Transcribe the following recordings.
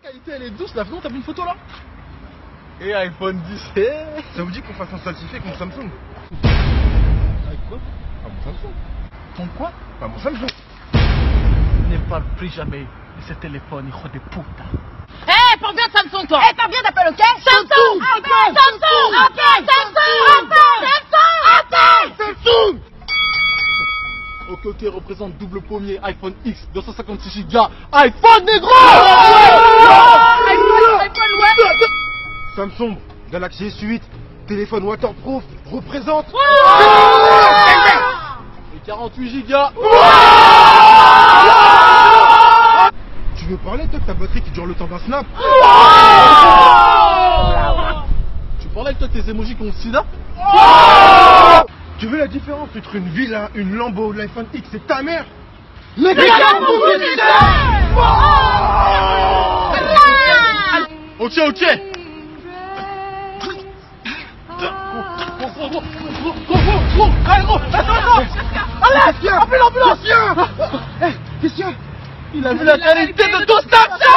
La qualité elle est douce, là, vraiment t'as vu une photo là? Et iPhone 10. Ça vous dit qu'on fasse un selfie avec mon Samsung? Avec quoi? Pas mon Samsung. Ton quoi? Pas mon Samsung. Ne parle plus jamais de ce téléphone, hijo de puta. Eh, parle bien de Samsung, toi. Eh, parle bien d'appel, ok? Samsung. Appel. Samsung. Appel. Samsung. Appel. Samsung. Ok, représente double pommier, iPhone X, 256 Go, iPhone négro. iPhone, ouais. Samsung Galaxy S8, téléphone waterproof, représente. Et 48 Go. Tu veux parler toi de ta batterie qui dure le temps d'un snap? Tu parlais avec toi de tes emojis qui ont le sida? Tu veux la différence entre une Villa, une Lambo, l'iPhone X et ta mère? Les gars, ok, ok. Allez, appelle l'ambulance. Christian, Il a vu la qualité de ton Snapchat.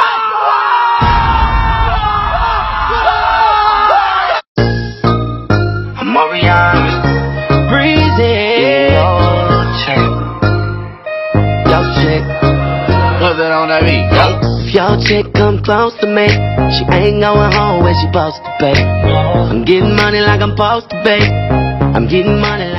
If your chick come close to me, she ain't going home when she supposed to pay. I'm getting money like I'm supposed to pay. I'm getting money